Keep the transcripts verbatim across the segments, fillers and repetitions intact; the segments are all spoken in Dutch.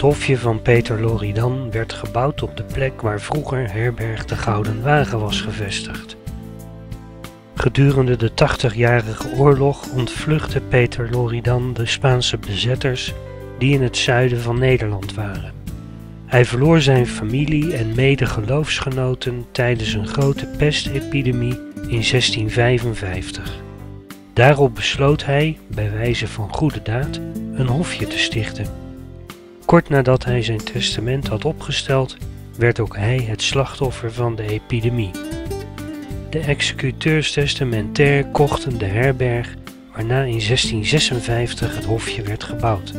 hofje van Peter Loridan werd gebouwd op de plek waar vroeger herberg de Gouden Wagen was gevestigd. Gedurende de tachtigjarige oorlog ontvluchtte Peter Loridan de Spaanse bezetters die in het zuiden van Nederland waren. Hij verloor zijn familie en medegeloofsgenoten tijdens een grote pestepidemie in zestien vijfenvijftig. Daarop besloot hij, bij wijze van goede daad, een hofje te stichten. Kort nadat hij zijn testament had opgesteld, werd ook hij het slachtoffer van de epidemie. De executeurs testamentair kochten de herberg, waarna in zestien zesenvijftig het hofje werd gebouwd.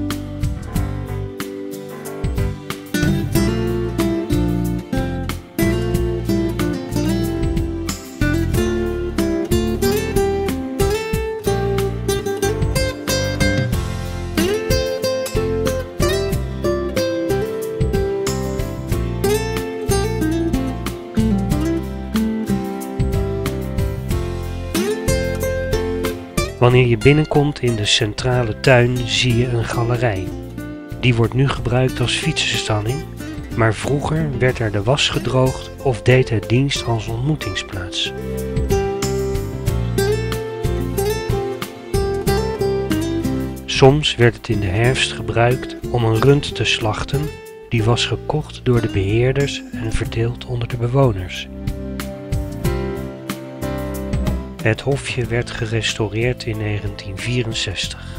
Wanneer je binnenkomt in de centrale tuin zie je een galerij. Die wordt nu gebruikt als fietsenstalling, maar vroeger werd er de was gedroogd of deed het dienst als ontmoetingsplaats. Soms werd het in de herfst gebruikt om een rund te slachten, die was gekocht door de beheerders en verdeeld onder de bewoners. Het hofje werd gerestaureerd in negentien vierenzestig.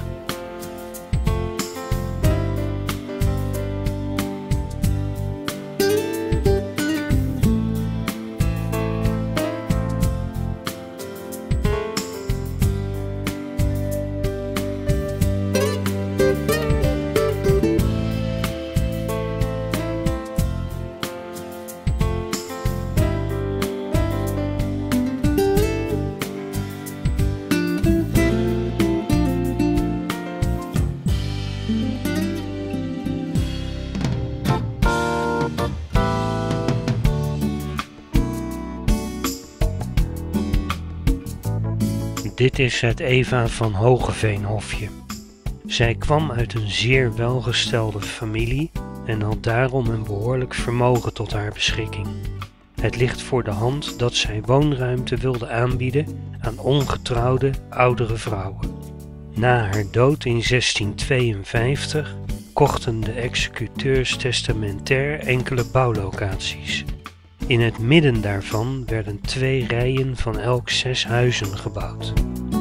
Dit is het Eva van Hogeveen-hofje. Zij kwam uit een zeer welgestelde familie en had daarom een behoorlijk vermogen tot haar beschikking. Het ligt voor de hand dat zij woonruimte wilde aanbieden aan ongetrouwde oudere vrouwen. Na haar dood in zestien tweeënvijftig kochten de executeurs testamentair enkele bouwlocaties. In het midden daarvan werden twee rijen van elk zes huizen gebouwd.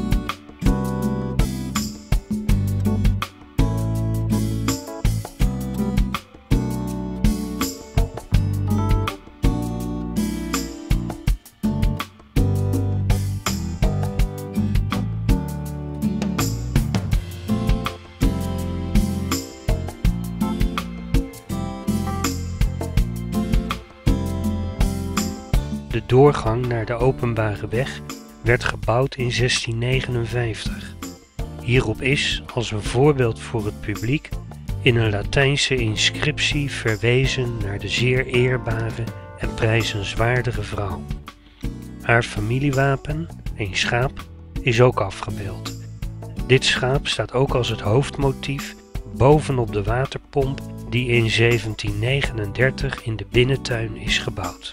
De doorgang naar de openbare weg werd gebouwd in zestien negenenvijftig. Hierop is, als een voorbeeld voor het publiek, in een Latijnse inscriptie verwezen naar de zeer eerbare en prijzenswaardige vrouw. Haar familiewapen, een schaap, is ook afgebeeld. Dit schaap staat ook als het hoofdmotief bovenop de waterpomp die in zeventien negenendertig in de binnentuin is gebouwd.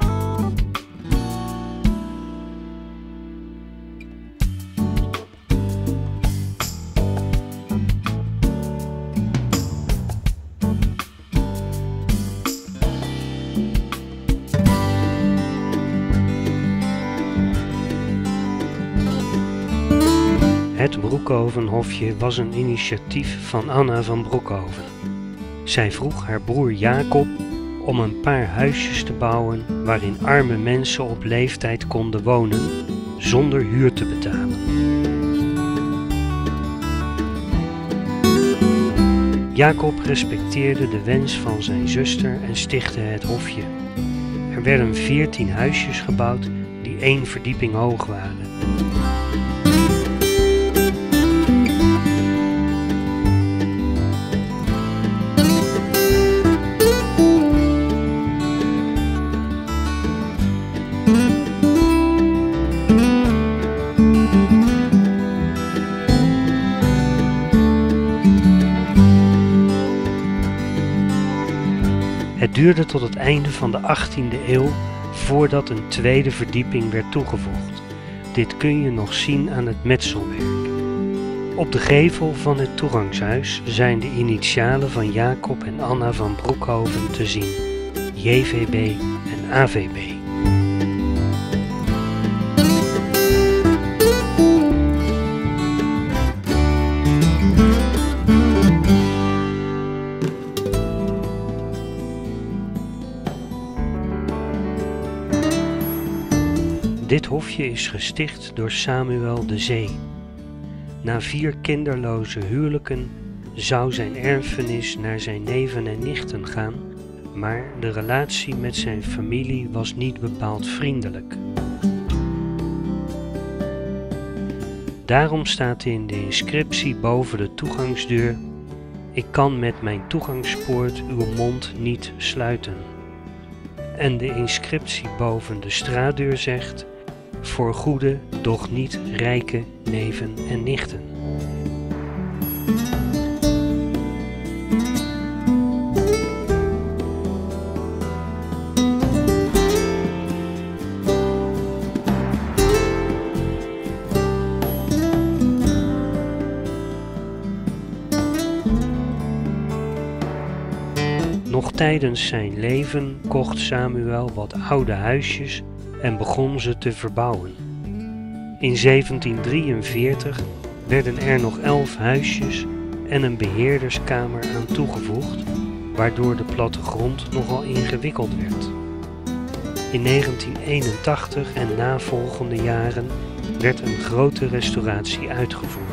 Het Broekhovenhofje was een initiatief van Anna van Broekhoven. Zij vroeg haar broer Jacob om een paar huisjes te bouwen waarin arme mensen op leeftijd konden wonen zonder huur te betalen. Jacob respecteerde de wens van zijn zuster en stichtte het hofje. Er werden veertien huisjes gebouwd die één verdieping hoog waren. duurde tot het einde van de achttiende eeuw voordat een tweede verdieping werd toegevoegd. Dit kun je nog zien aan het metselwerk. Op de gevel van het toegangshuis zijn de initialen van Jacob en Anna van Broekhoven te zien, J V B en A V B. Dit hofje is gesticht door Samuel de Zee. Na vier kinderloze huwelijken zou zijn erfenis naar zijn neven en nichten gaan, maar de relatie met zijn familie was niet bepaald vriendelijk. Daarom staat in de inscriptie boven de toegangsdeur: ik kan met mijn toegangspoort uw mond niet sluiten. En de inscriptie boven de straatdeur zegt: voor goede, doch niet rijke neven en nichten. Nog tijdens zijn leven kocht Samuel wat oude huisjes en begon ze te verbouwen. In zeventien drieënveertig werden er nog elf huisjes en een beheerderskamer aan toegevoegd, waardoor de plattegrond nogal ingewikkeld werd. In negentien eenentachtig en navolgende jaren werd een grote restauratie uitgevoerd.